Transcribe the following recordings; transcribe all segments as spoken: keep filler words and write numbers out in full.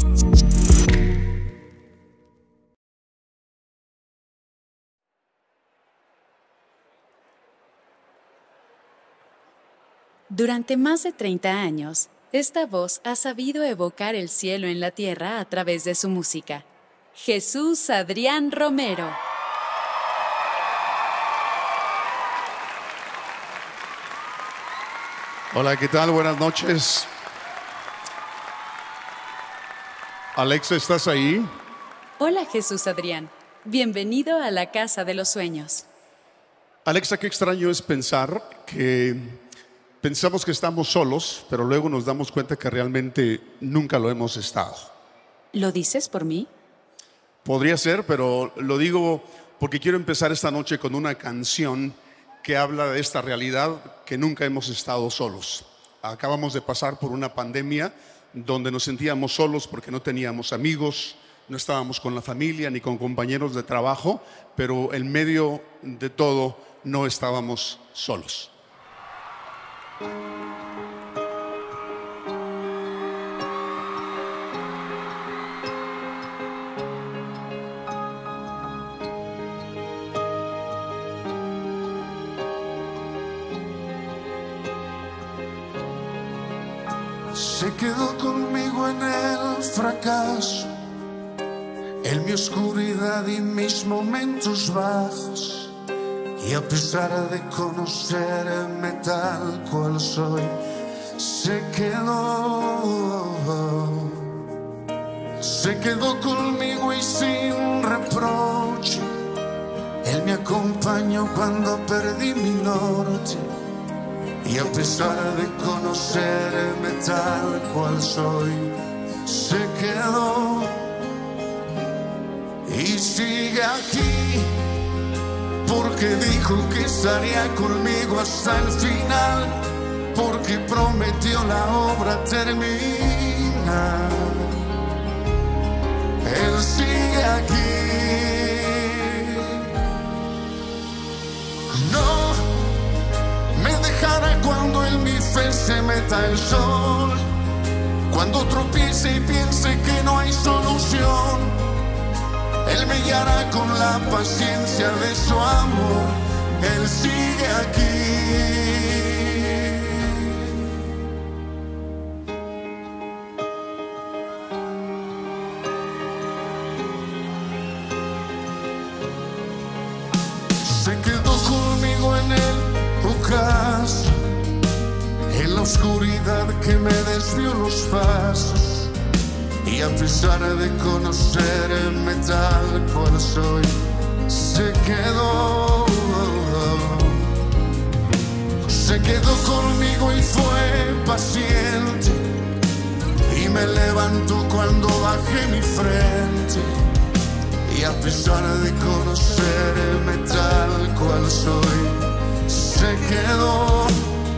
Durante más de treinta años, esta voz ha sabido evocar el cielo en la tierra a través de su música. Jesús Adrián Romero. Hola, ¿qué tal? Buenas noches. Alexa, ¿estás ahí? Hola, Jesús Adrián. Bienvenido a la Casa de los Sueños. Alexa, qué extraño es pensar que pensamos que estamos solos, pero luego nos damos cuenta que realmente nunca lo hemos estado. ¿Lo dices por mí? Podría ser, pero lo digo porque quiero empezar esta noche con una canción que habla de esta realidad que nunca hemos estado solos. Acabamos de pasar por una pandemia donde nos sentíamos solos porque no teníamos amigos, no estábamos con la familia ni con compañeros de trabajo, pero en medio de todo no estábamos solos. Se quedó conmigo en el fracaso, en mi oscuridad y mis momentos bajos. Y a pesar de conocerme tal cual soy, se quedó, se quedó conmigo y sin reproche. Él me acompañó cuando perdí mi norte. Y a pesar de conocerme tal cual soy, se quedó y sigue aquí, porque dijo que estaría conmigo hasta el final, porque prometió la obra terminar. Él sigue aquí. No me dejará cuando en mi fe se meta el sol, cuando tropiece y piense que no hay solución. Él me guiará con la paciencia de su amor. Él sigue aquí. Se quedó conmigo en el ocaso, en la oscuridad que me desvió los pasos. Y a pesar de conocerme tal cual soy, se quedó, se quedó conmigo y fue paciente. Y me levantó cuando bajé mi frente. Y a pesar de conocerme tal cual soy, se quedó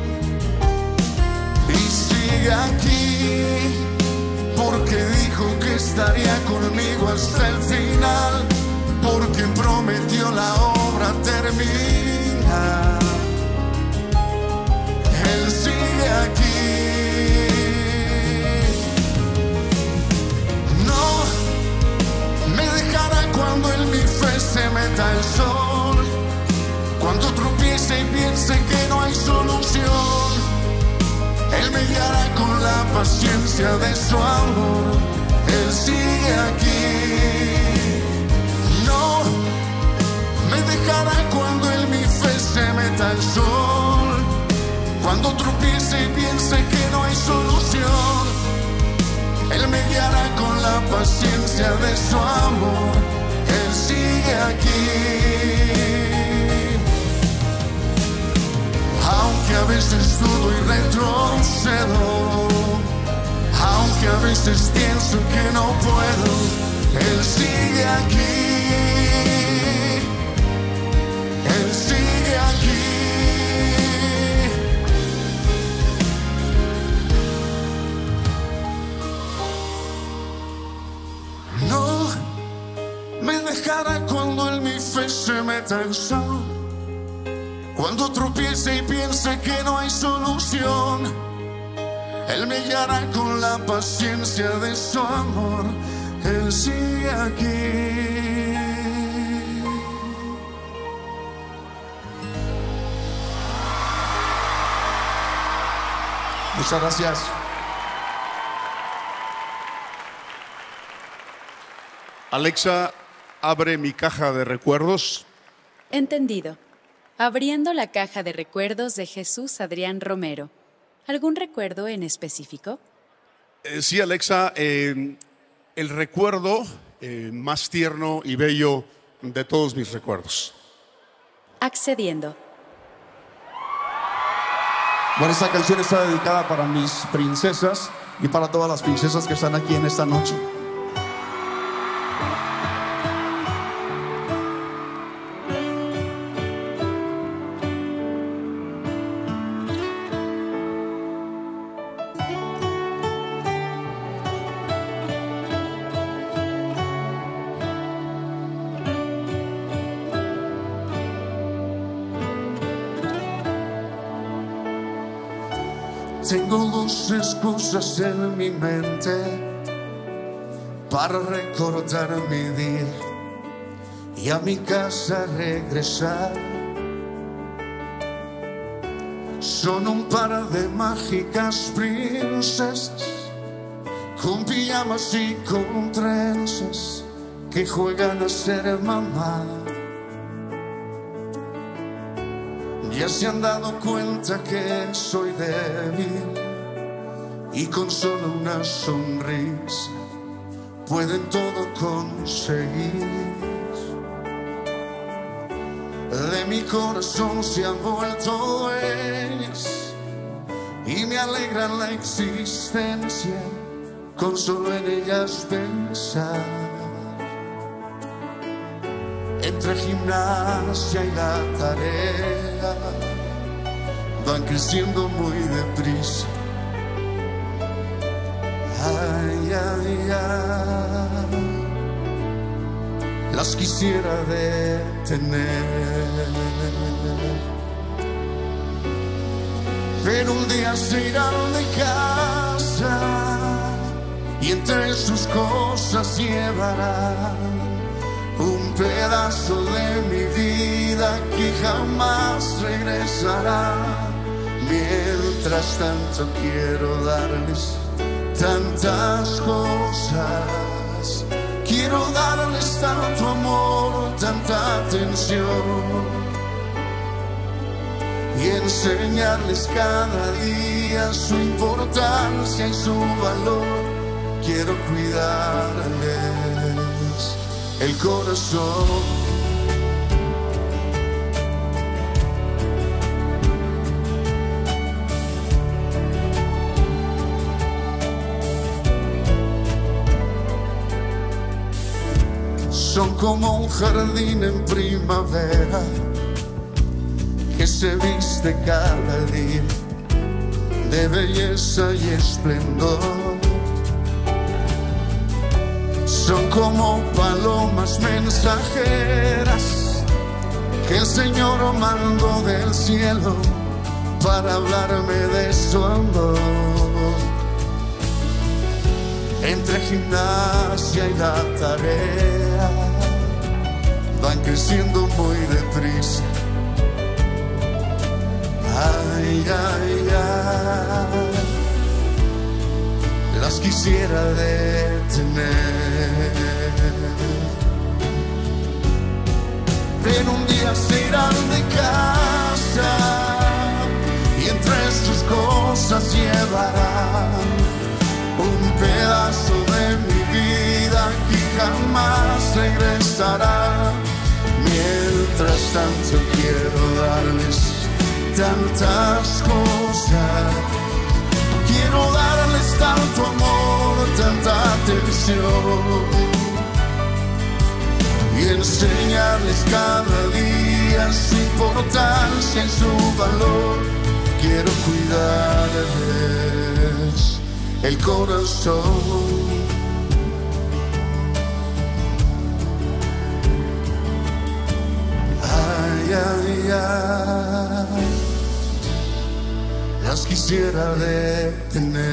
y sigue aquí, porque dijo que estaría conmigo hasta el final, porque prometió la obra terminar. Él sigue aquí. No me dejará cuando en mi fe se meta el sol, cuando tropiece y piense que no hay solución. Él me guiará con la paciencia de su amor. Él sigue aquí. No me dejará cuando en mi fe se meta el sol, cuando tropiece y piense que no hay solución. Él me guiará con la paciencia de su amor. Él sigue aquí. Aunque a veces dudo y retrocedo, aunque a veces pienso que no puedo, Él sigue aquí. Él sigue aquí. No me dejará cuando en mi fe se meta el sol, cuando tropiece y piense que no hay solución. Él me guiará con la paciencia de su amor. Él sigue aquí. Muchas gracias. Alexa, abre mi caja de recuerdos. Entendido. Abriendo la caja de recuerdos de Jesús Adrián Romero. ¿Algún recuerdo en específico? Eh, sí, Alexa, eh, el recuerdo eh, más tierno y bello de todos mis recuerdos. Accediendo. Bueno, esta canción está dedicada para mis princesas y para todas las princesas que están aquí en esta noche. Tengo dos excusas en mi mente para recordar mi día y a mi casa regresar. Son un par de mágicas princesas con pijamas y con trenzas que juegan a ser mamá. Ya se han dado cuenta que soy débil y con solo una sonrisa pueden todo conseguir. De mi corazón se han vuelto ellas y me alegran la existencia con solo en ellas pensar. Entre gimnasia y la tarea van creciendo muy deprisa. Ay, ay, ay, las quisiera detener, pero un día se irán de casa y entre sus cosas llevarán un pedazo de mi vida que jamás regresará. Mientras tanto quiero darles tantas cosas, quiero darles tanto amor, tanta atención y enseñarles cada día su importancia y su valor. Quiero cuidarles el corazón. Son como un jardín en primavera que se viste cada día de belleza y esplendor. Son como palomas mensajeras que el Señor mandó del cielo para hablarme de su amor. Entre gimnasia y la tarea van creciendo muy deprisa. Ay, ay, ay, las quisiera detener, pero un día se irán de casa y entre sus cosas llevarán un pedazo de mi vida que jamás regresará. Mientras tanto quiero darles tantas cosas, quiero darles tanto amor, tanta atención y enseñarles cada día su importancia y su valor. Quiero cuidarles el corazón. Ay, ay, ay, las más quisiera detener.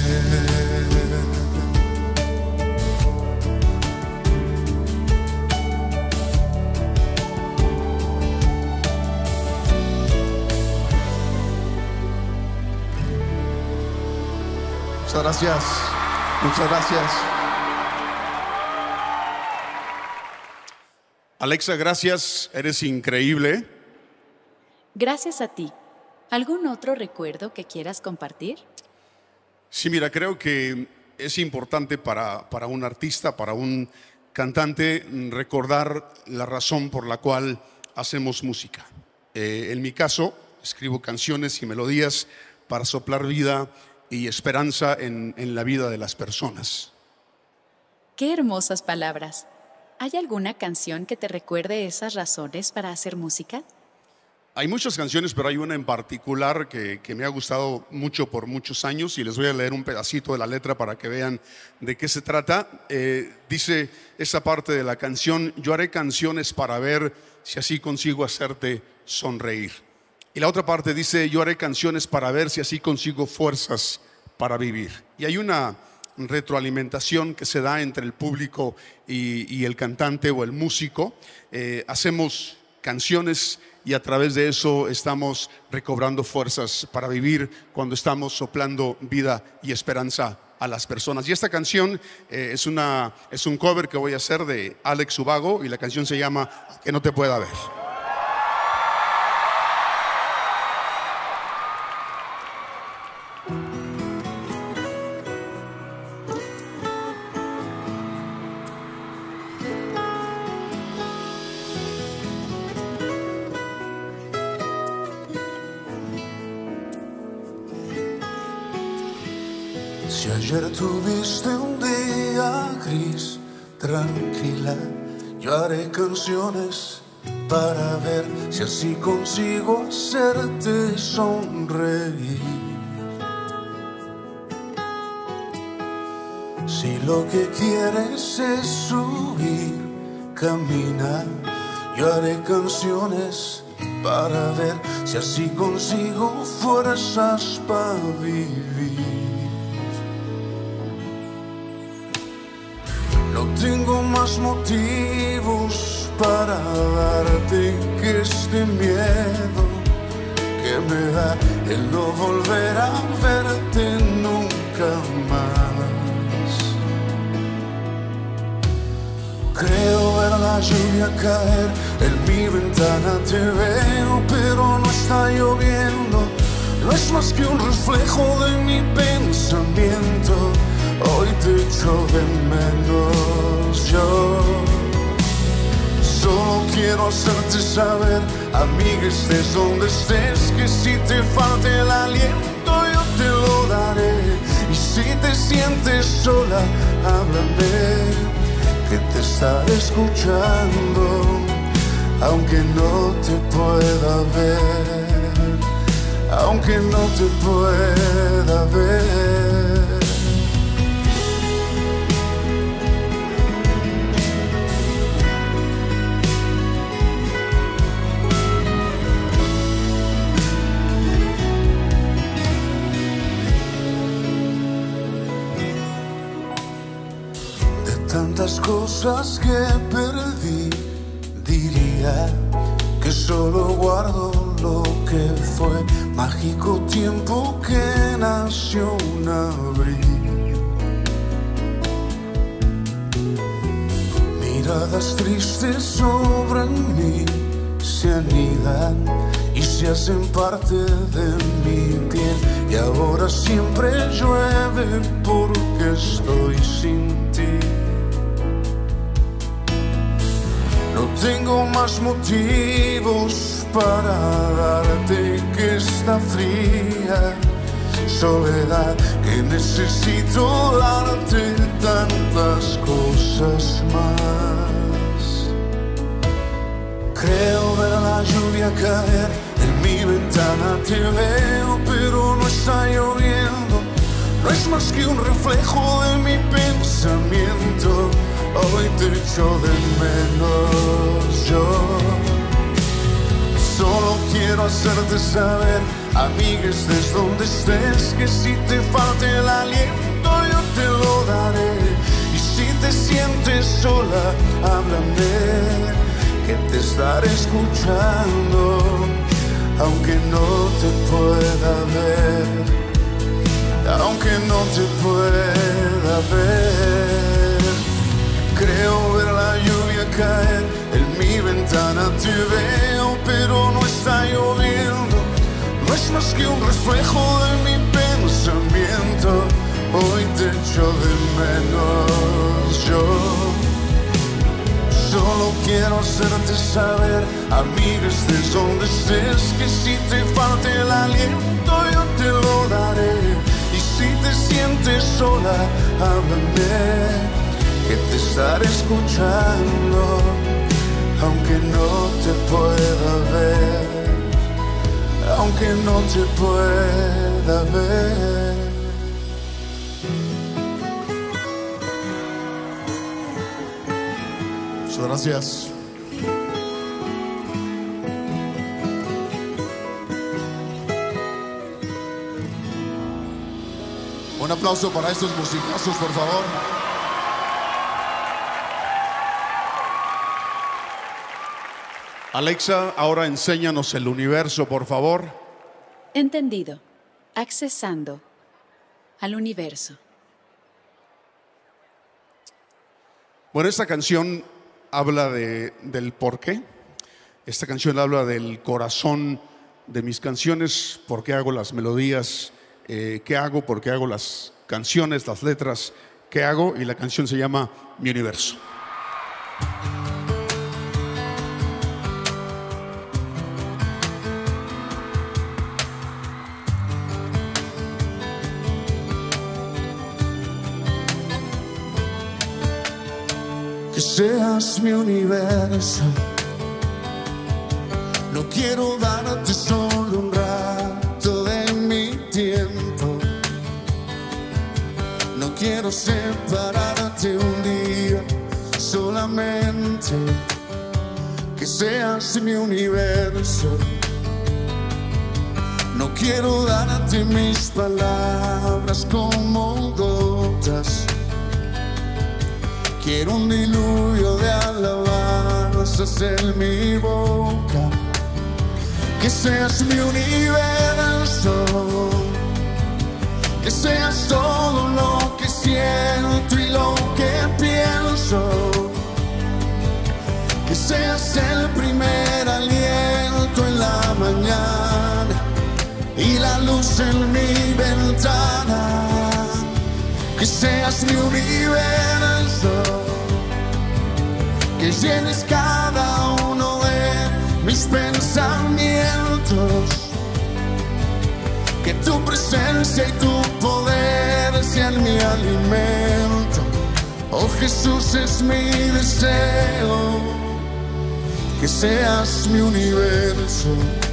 Muchas gracias, muchas gracias. Alexa, gracias, eres increíble. Gracias a ti. ¿Algún otro recuerdo que quieras compartir? Sí, mira, creo que es importante para, para un artista, para un cantante, recordar la razón por la cual hacemos música. Eh, en mi caso, escribo canciones y melodías para soplar vida y esperanza en, en la vida de las personas. ¡Qué hermosas palabras! ¿Hay alguna canción que te recuerde esas razones para hacer música? Hay muchas canciones, pero hay una en particular que, que me ha gustado mucho por muchos años y les voy a leer un pedacito de la letra para que vean de qué se trata. Eh, dice esa parte de la canción: yo haré canciones para ver si así consigo hacerte sonreír. Y la otra parte dice: yo haré canciones para ver si así consigo fuerzas para vivir. Y hay una retroalimentación que se da entre el público y, y el cantante o el músico. Eh, hacemos canciones y a través de eso estamos recobrando fuerzas para vivir cuando estamos soplando vida y esperanza a las personas. Y esta canción eh, es, una, es un cover que voy a hacer de Alex Ubago y la canción se llama Que no te pueda ver. Si ayer tuviste un día gris, tranquila, yo haré canciones para ver si así consigo hacerte sonreír. Si lo que quieres es subir, camina, yo haré canciones para ver si así consigo fuerzas para vivir. No tengo más motivos para darte que este miedo que me da el no volver a verte nunca más. Creo ver la lluvia caer en mi ventana, te veo pero no está lloviendo. No es más que un reflejo de mi pensamiento. Hoy te echo de menos yo. Solo quiero hacerte saber, amiga, estés donde estés, que si te falta el aliento yo te lo daré. Y si te sientes sola, háblame, que te estaré escuchando, aunque no te pueda ver, aunque no te pueda ver. Tantas cosas que perdí, diría que solo guardo lo que fue. Mágico tiempo que nació un abril. Miradas tristes sobre mí se anidan y se hacen parte de mi piel. Y ahora siempre llueve porque estoy sin ti. No tengo más motivos para darte que esta fría soledad que necesito darte tantas cosas más. Creo ver la lluvia caer en mi ventana, te veo pero no está lloviendo. No es más que un reflejo de mi pensamiento. Hoy te echo de menos yo. Solo quiero quiero hacerte saber, amigues, desde donde estés, que si te falta el aliento yo te lo daré. Y si te sientes sola, háblame, que te estaré escuchando, aunque no te pueda ver, aunque no te pueda ver. Creo ver la lluvia caer, en mi ventana te veo, pero no está lloviendo. No es más que un reflejo de mi pensamiento. Hoy te echo de menos yo. Solo quiero hacerte saber, amigues, desde donde estés, que si te falta el aliento yo te lo daré. Y si te sientes sola, háblame, que te estaré escuchando, aunque no te pueda ver, aunque no te pueda ver. Muchas gracias. Un aplauso para estos musicazos, por favor. Alexa, ahora enséñanos el universo, por favor. Entendido. Accesando al universo. Bueno, esta canción habla de, del por qué. Esta canción habla del corazón de mis canciones, por qué hago las melodías, eh, qué hago, por qué hago las canciones, las letras, qué hago, y la canción se llama Mi Universo. Que seas mi universo. No quiero darte solo un rato de mi tiempo. No quiero separarte un día solamente. Que seas mi universo. No quiero darte mis palabras como gotas. Quiero un diluvio de alabanzas en mi boca. Que seas mi universo. Que seas todo lo que siento y lo que pienso. Que seas el primer aliento en la mañana y la luz en mi ventana. Que seas mi universo, que llenes cada uno de mis pensamientos, que tu presencia y tu poder sean mi alimento. Oh Jesús, es mi deseo, que seas mi universo.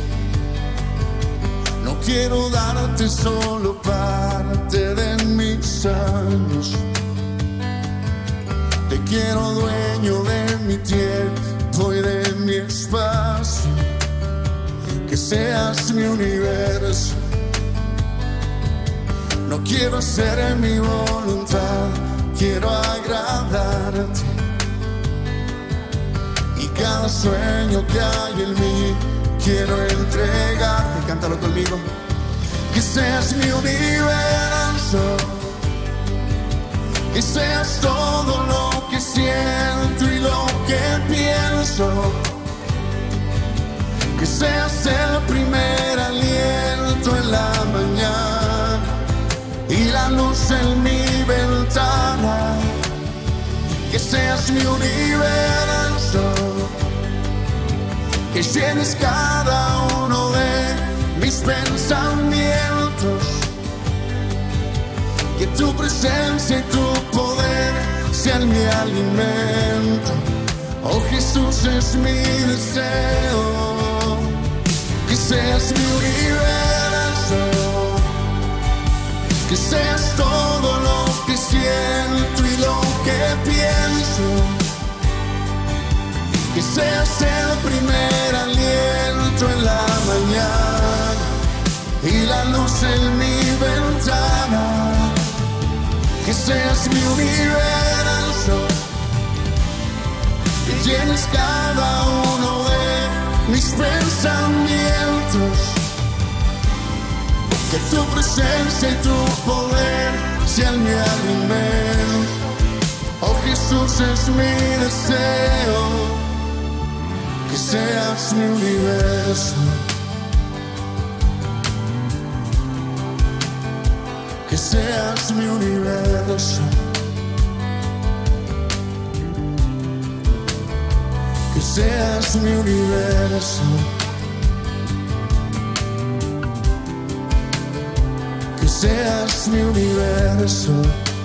No quiero darte solo parte de mis años. Te quiero dueño de mi tiempo y de mi espacio. Que seas mi universo. No quiero hacer mi voluntad, quiero agradarte. Y cada sueño que hay en mí quiero entregarte. Cántalo conmigo. Que seas mi universo. Que seas todo lo que siento y lo que pienso. Que seas el primer aliento en la mañana y la luz en mi ventana. Que seas mi universo. Que llenes cada uno de mis pensamientos. Que tu presencia y tu poder sean mi alimento. Oh Jesús, es mi deseo. Que seas mi universo. Que seas todo lo que siento y lo que pienso. Que seas el primer aliento en la mañana mañana y la luz en mi ventana. Que seas mi universo, que llenes cada uno de mis pensamientos. Que tu presencia y tu poder sean mi alimento. Oh Jesús, es mi deseo, que seas mi universo. Que seas mi universo. Que seas mi universo. Que seas mi universo.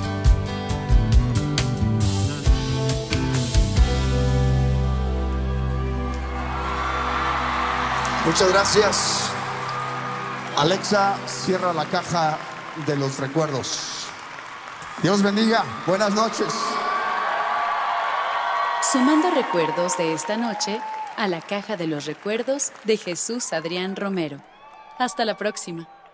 Muchas gracias. Alexa, cierra la caja de los recuerdos. Dios bendiga. Buenas noches. Sumando recuerdos de esta noche a la caja de los recuerdos de Jesús Adrián Romero. Hasta la próxima.